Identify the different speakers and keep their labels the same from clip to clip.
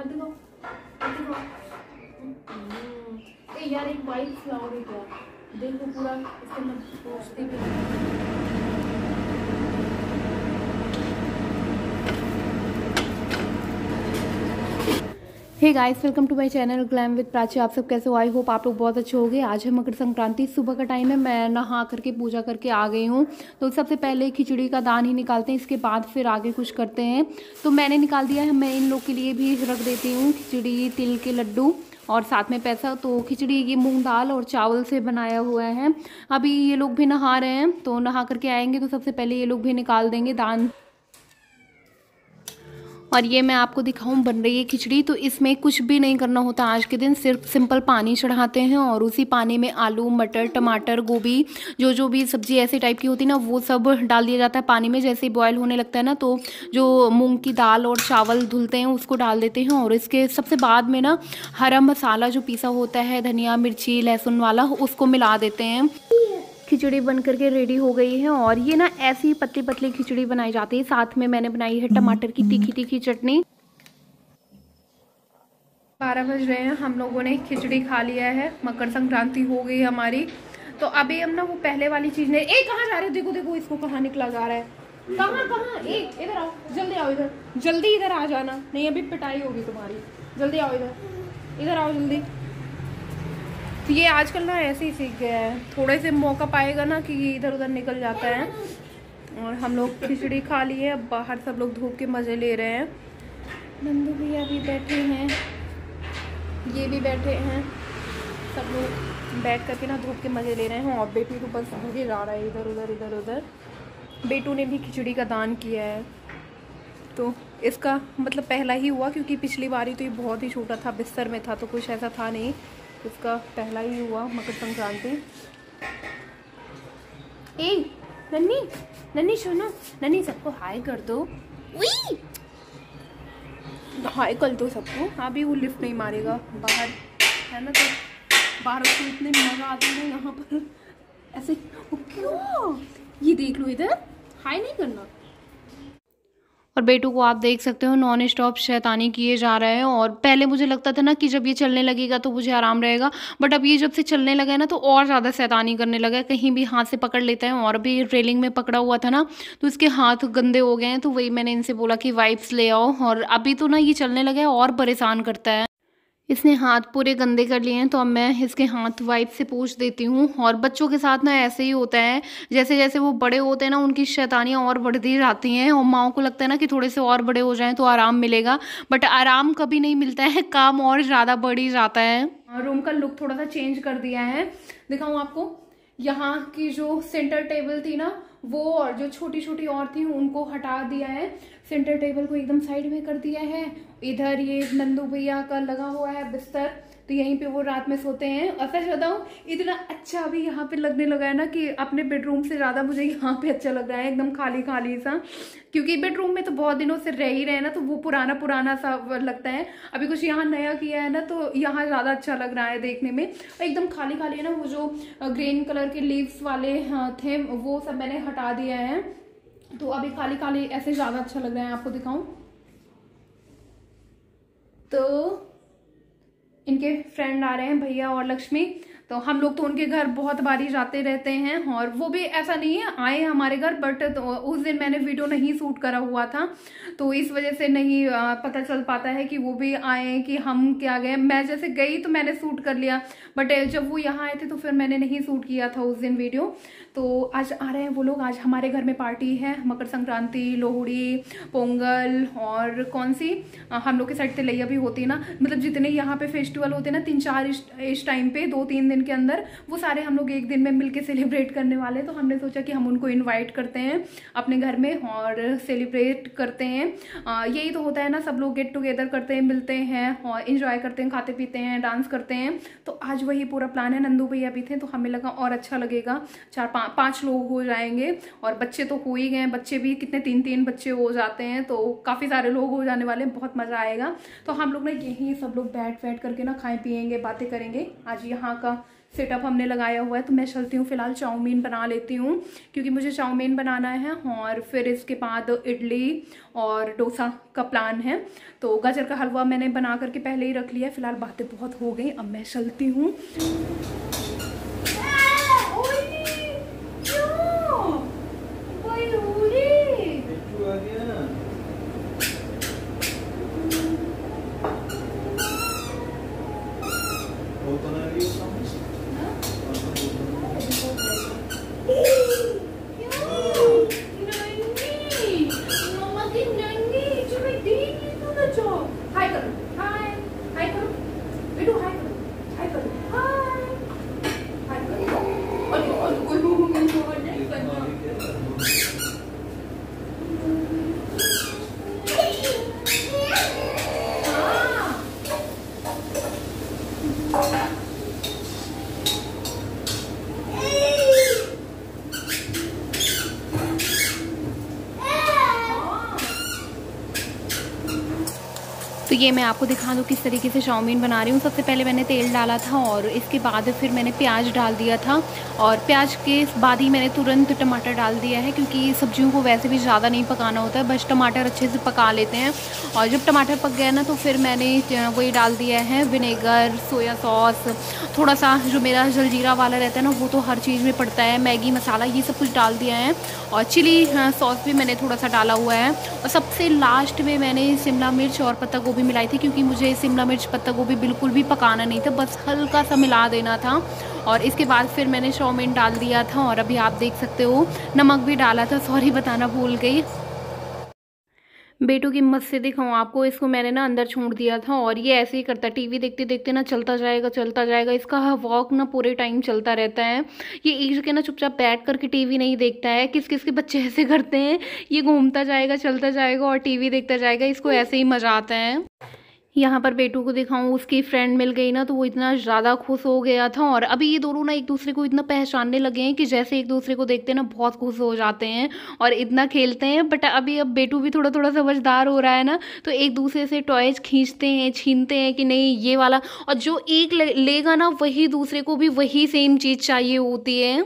Speaker 1: मत दिखाओ मत दिखाओ। ए यार एक वाइट फ्लावर है क्या, देखो पूरा इसके अंदर सोचते भी। Hey guys, welcome to my channel glam with Prachi. आप सब कैसे हो? आई होप आप लोग बहुत अच्छे होंगे। आज है मकर संक्रांति, सुबह का टाइम है। मैं नहा करके पूजा करके आ गई हूँ। तो सबसे पहले खिचड़ी का दान ही निकालते हैं, इसके बाद फिर आगे कुछ करते हैं। तो मैंने निकाल दिया है, मैं इन लोग के लिए भी रख देती हूँ खिचड़ी, तिल के लड्डू और साथ में पैसा। तो खिचड़ी ये मूंग दाल और चावल से बनाया हुआ है। अभी ये लोग भी नहा रहे हैं, तो नहा करके आएंगे तो सबसे पहले ये लोग भी निकाल देंगे दान। और ये मैं आपको दिखाऊं, बन रही है खिचड़ी। तो इसमें कुछ भी नहीं करना होता आज के दिन, सिर्फ सिंपल पानी चढ़ाते हैं और उसी पानी में आलू, मटर, टमाटर, गोभी, जो भी सब्जी ऐसे टाइप की होती है ना, वो सब डाल दिया जाता है पानी में। जैसे ही बॉयल होने लगता है ना, तो जो मूंग की दाल और चावल धुलते हैं उसको डाल देते हैं। और इसके सबसे बाद में ना हरा मसाला जो पीसा होता है, धनिया, मिर्ची, लहसुन वाला, उसको मिला देते हैं। खिचड़ी बन करके रेडी हो गई है। और ये ना ऐसी पतली पतली खिचड़ी बनाई जाती है। साथ में मैंने बनाई है टमाटर की तीखी तीखी चटनी। 12 बज रहे हैं, हम लोगों ने खिचड़ी खा लिया है, मकर संक्रांति हो गई हमारी। तो अभी हम ना वो पहले वाली चीज ने, ए कहाँ जा रहे हो? देखो देखो इसको कहाँ निकला जा रहा है। कहाँ एक इधर आओ, जल्दी आओ इधर, जल्दी इधर आ जाना, नहीं अभी पिटाई होगी तुम्हारी। जल्दी आओ इधर आओ जल्दी। तो ये आजकल ना ऐसे ही सीख गया है, थोड़े से मौका पाएगा ना कि इधर उधर निकल जाता है। और हम लोग खिचड़ी खा लिए, अब बाहर सब लोग धूप के मज़े ले रहे हैं। नंदू भैया भी बैठे हैं, ये भी बैठे हैं, सब लोग बैठ करके ना धूप के मज़े ले रहे हैं। और बेटू तो बस भगे जा रहा है इधर उधर। बेटू ने भी खिचड़ी का दान किया है, तो इसका मतलब पहला ही हुआ, क्योंकि पिछली बारी तो ये बहुत ही छोटा था, बिस्तर में था, तो कुछ ऐसा था नहीं। इसका पहला ही हुआ मकर संक्रांति। ए नन्नी नन्नी सुनो, नन्नी सबको हाय कर दो। उई हाय कर दो सबको। अभी वो लिफ्ट नहीं मारेगा बाहर, है ना? तो बाहर उसको इतने मजा आते हैं यहाँ पर ऐसे। क्यों? ये देख लो, इधर हाय नहीं करना। और बेटू को आप देख सकते हो नॉन स्टॉप शैतानी किए जा रहे हैं। और पहले मुझे लगता था ना कि जब ये चलने लगेगा तो मुझे आराम रहेगा, बट अब ये जब से चलने लगा है ना तो और ज़्यादा शैतानी करने लगा है। कहीं भी हाथ से पकड़ लेता है। और अभी रेलिंग में पकड़ा हुआ था ना, तो इसके हाथ गंदे हो गए हैं। तो वही मैंने इनसे बोला कि वाइप्स ले आओ। और अभी तो ना ये चलने लगा है और परेशान करता है। इसने हाथ पूरे गंदे कर लिए हैं, तो अब मैं इसके हाथ वाइप से पोंछ देती हूँ। और बच्चों के साथ ना ऐसे ही होता है, जैसे जैसे वो बड़े होते हैं ना, उनकी शैतानियाँ और बढ़ती जाती हैं। और माँओं को लगता है ना कि थोड़े से और बड़े हो जाएं तो आराम मिलेगा, बट आराम कभी नहीं मिलता है, काम और ज़्यादा बढ़ ही जाता है। रूम का लुक थोड़ा सा चेंज कर दिया है, दिखाऊँ आपको। यहाँ की जो सेंटर टेबल थी ना, वो और जो छोटी छोटी और थी उनको हटा दिया है। सेंटर टेबल को एकदम साइड में कर दिया है। इधर ये नंदू भैया का लगा हुआ है बिस्तर, तो यहीं पे वो रात में सोते हैं। और सच बताऊं, इतना अच्छा अभी यहाँ पे लगने लगा है ना कि अपने बेडरूम से ज़्यादा मुझे यहाँ पे अच्छा लग रहा है, एकदम खाली खाली सा। क्योंकि बेडरूम में तो बहुत दिनों से रह ही रहे हैं ना, तो वो पुराना पुराना सा लगता है। अभी कुछ यहाँ नया किया है ना, तो यहाँ ज़्यादा अच्छा लग रहा है देखने में। एकदम खाली खाली है ना, वो जो ग्रीन कलर के लीव्स वाले थे वो सब मैंने हटा दिया है, तो अभी खाली खाली ऐसे ज़्यादा अच्छा लग रहा है। आपको दिखाऊं तो इनके फ्रेंड आ रहे हैं, भैया और लक्ष्मी। तो हम लोग तो उनके घर बहुत बारी जाते रहते हैं, और वो भी ऐसा नहीं है आए हमारे घर, बट तो उस दिन मैंने वीडियो नहीं शूट करा हुआ था, तो इस वजह से नहीं पता चल पाता है कि वो भी आए कि हम क्या गए। मैं जैसे गई तो मैंने शूट कर लिया, बट जब वो यहाँ आए थे तो फिर मैंने नहीं शूट किया था उस दिन वीडियो। तो आज आ रहे हैं वो लोग, आज हमारे घर में पार्टी है। मकर संक्रांति, लोहड़ी, पोंगल और कौन सी हम लोग के साइड तिलैया भी होती है ना, मतलब जितने यहाँ पे फेस्टिवल होते हैं ना 3-4 इस टाइम पे, 2-3 दिन के अंदर, वो सारे हम लोग एक दिन में मिलके सेलिब्रेट करने वाले हैं। तो हमने सोचा कि हम उनको इनवाइट करते हैं अपने घर में और सेलिब्रेट करते हैं। यही तो होता है ना, सब लोग गेट टुगेदर करते हैं, मिलते हैं और इंजॉय करते हैं, खाते पीते हैं, डांस करते हैं। तो आज वही पूरा प्लान है। नंदू भैया भी थे तो हमें लगा और अच्छा लगेगा, 4-5 लोग हो जाएंगे। और बच्चे तो हो ही गए, बच्चे भी कितने 3-3 बच्चे हो जाते हैं, तो काफ़ी सारे लोग हो जाने वाले हैं, बहुत मज़ा आएगा। तो हम लोग ना यहीं सब लोग बैठ करके ना खाएं पियेंगे, बातें करेंगे। आज यहाँ का सेटअप हमने लगाया हुआ है। तो मैं चलती हूँ फिलहाल चाउमीन बना लेती हूँ, क्योंकि मुझे चाउमीन बनाना है और फिर इसके बाद इडली और डोसा का प्लान है। तो गाजर का हलवा मैंने बना करके पहले ही रख लिया है। फिलहाल बातें बहुत हो गई, अब मैं चलती हूँ। तो ये मैं आपको दिखा दूँ किस तरीके से चाउमीन बना रही हूँ। सबसे पहले मैंने तेल डाला था और इसके बाद फिर मैंने प्याज डाल दिया था, और प्याज के बाद ही मैंने तुरंत टमाटर डाल दिया है, क्योंकि सब्जियों को वैसे भी ज़्यादा नहीं पकाना होता है, बस टमाटर अच्छे से पका लेते हैं। और जब टमाटर पक गया ना तो फिर मैंने वही डाल दिया है विनेगर, सोया सॉस, थोड़ा सा जो मेरा जलजीरा वाला रहता है ना वो तो हर चीज़ में पड़ता है, मैगी मसाला, ये सब कुछ डाल दिया है। और चिली सॉस भी मैंने थोड़ा सा डाला हुआ है। और सबसे लास्ट में मैंने शिमला मिर्च और पत्ता गोभी मिलाई थी, क्योंकि मुझे शिमला मिर्च पत्ता गोभी बिल्कुल भी पकाना नहीं था, बस हल्का सा मिला देना था। और इसके बाद फिर मैंने चाउमीन डाल दिया था, और अभी आप देख सकते हो नमक भी डाला था, सॉरी बताना भूल गई। बेटू की मत से दिखाऊँ आपको, इसको मैंने ना अंदर छोड़ दिया था और ये ऐसे ही करता है, टीवी देखते देखते ना चलता जाएगा। इसका वॉक ना पूरे टाइम चलता रहता है। ये एक जगह ना चुपचाप बैठ करके टीवी नहीं देखता है। किस किस के बच्चे ऐसे करते हैं, ये घूमता जाएगा, चलता जाएगा और टीवी देखता जाएगा, इसको ऐसे ही मजा आता है। यहाँ पर बेटू को दिखाऊं, उसकी फ्रेंड मिल गई ना तो वो इतना ज़्यादा खुश हो गया था। और अभी ये दोनों ना एक दूसरे को इतना पहचानने लगे हैं कि जैसे एक दूसरे को देखते हैं ना बहुत खुश हो जाते हैं और इतना खेलते हैं। बट अभी अब बेटू भी थोड़ा थोड़ा समझदार हो रहा है ना, तो एक दूसरे से टॉयज खींचते हैं, छीनते हैं कि नहीं ये वाला, और जो एक लेगा ना वही दूसरे को भी वही सेम चीज़ चाहिए होती है।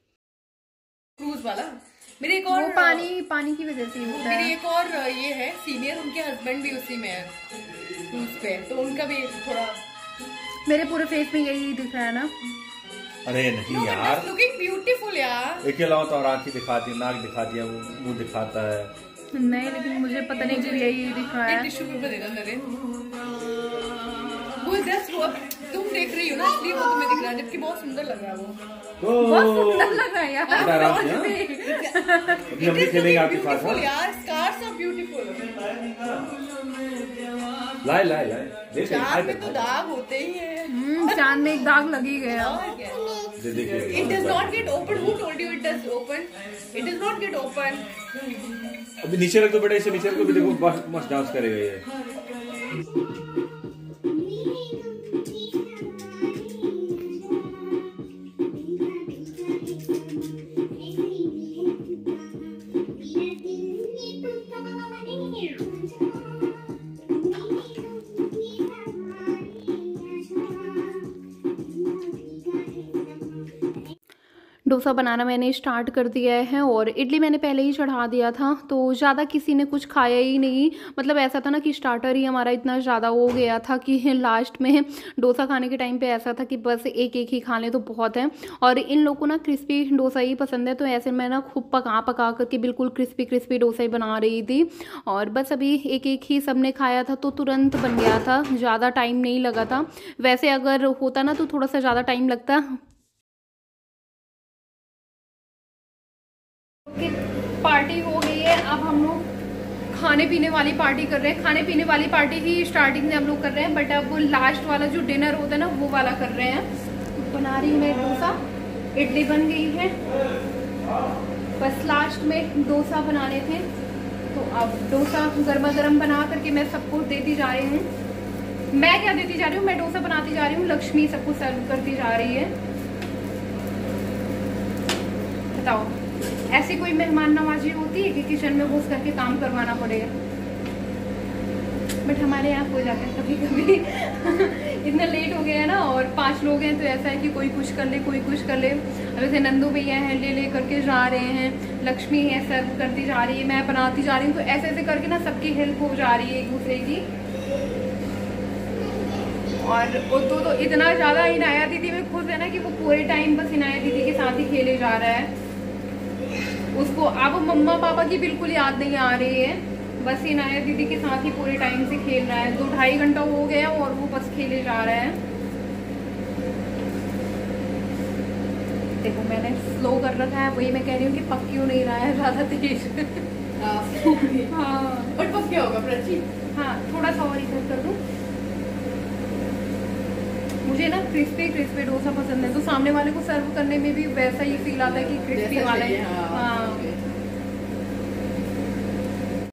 Speaker 2: क्रूज वाला मेरे एक और
Speaker 1: पानी की वजह से होता है।
Speaker 2: मेरी एक और ये है सीनियर, उनके हस्बैंड भी उसी में है क्रूज पे, तो उनका भी थोड़ा
Speaker 1: मेरे पूरे फेस में यही दिख रहा है ना।
Speaker 3: अरे नहीं यार,
Speaker 2: लुकिंग ब्यूटीफुल यार।
Speaker 3: एक अलावा तो और आँखें दिखाती है, नाक दिखाती है, मुंह दिखाता है।
Speaker 1: नहीं लेकिन मुझे पता नहीं क्यों यही दिख रहा है।
Speaker 2: टिश्यू पेपर दे दो मेरे। वो ड्रेस वो तुम देख रही हो ना, इसलिए वो तुम्हें दिख रहा है, जबकि बहुत सुंदर लग रहा है वो।
Speaker 1: बहुत सुंदर लग रहा है यार।
Speaker 3: हम भी खेलेंगे आपके साथ
Speaker 2: यार। Scars are beautiful.
Speaker 3: लाए
Speaker 2: चांद में तो दाग होते ही हैं।
Speaker 1: चांद में एक दाग लगी गया।
Speaker 2: It does not get open. Who told you it does open? It does not get open.
Speaker 3: अभी नीचे रख दो बेटा, इसे नीचे रख दो, भी देखो मस्त डांस करेगा ये।
Speaker 1: डोसा बनाना मैंने स्टार्ट कर दिया है और इडली मैंने पहले ही चढ़ा दिया था, तो ज़्यादा किसी ने कुछ खाया ही नहीं। मतलब ऐसा था ना कि स्टार्टर ही हमारा इतना ज़्यादा हो गया था कि लास्ट में डोसा खाने के टाइम पे ऐसा था कि बस एक एक ही खा लें तो बहुत है। और इन लोगों को ना क्रिस्पी डोसा ही पसंद है, तो ऐसे मैं ना खूब पका करके बिल्कुल क्रिस्पी डोसा ही बना रही थी। और बस अभी एक एक ही सब ने खाया था तो तुरंत बन गया था, ज़्यादा टाइम नहीं लगा था। वैसे अगर होता ना तो थोड़ा सा ज़्यादा टाइम लगता। पार्टी हो गई है, अब हम लोग खाने पीने वाली पार्टी कर रहे हैं। खाने पीने वाली पार्टी ही स्टार्टिंग में हम लोग कर रहे हैं, बट अब वो लास्ट वाला जो डिनर होता है ना वो वाला कर रहे हैं। बना रही हूँ मैं डोसा, इडली बन गई है, बस लास्ट में डोसा बनाने थे। तो अब डोसा गर्मा गर्म बना करके मैं सबको देती जा रही हूँ। मैं क्या देती जा रही हूँ, मैं डोसा बनाती जा रही हूँ, लक्ष्मी सबको सर्व करती जा रही है। बताओ ऐसी कोई मेहमान नवाजी होती है कि किचन में घुस करके काम करवाना पड़ेगा। बट हमारे यहाँ हो जाता है कभी कभी इतना लेट हो गया है ना, और 5 लोग हैं तो ऐसा है कि कोई कुछ कर ले कोई कुछ कर ले। अब जैसे नंदू भैया हैं ले करके जा रहे हैं, लक्ष्मी है सर्व करती जा रही है, मैं बनाती जा रही हूँ, तो ऐसे ऐसे करके ना सबकी हेल्प हो जा रही है एक दूसरे की। और तो इतना ज़्यादा इनाया दीदी में खुश है ना कि वो पूरे टाइम बस इनाया दीदी के साथ ही खेले जा रहा है। उसको अब मम्मा पापा की बिल्कुल याद नहीं आ रही है, बस इनाया दीदी के साथ ही पूरे टाइम से खेल रहा है। 2-2.5 घंटा हो गया और वो बस खेले जा रहा है। देखो मैंने स्लो कर रखा है, वही मैं कह रही हूँ कि पक क्यों नहीं रहा है ज़्यादा तेज। हाँ
Speaker 2: बट पक क्या होगा प्राची?
Speaker 1: हाँ थोड़ा सा और इधर कर दूँ। मुझे ना क्रिस्पी डोसा पसंद है, तो सामने वाले को सर्व करने में भी वैसा ही फील आता है कि क्रिस्पी वाला है। हाँ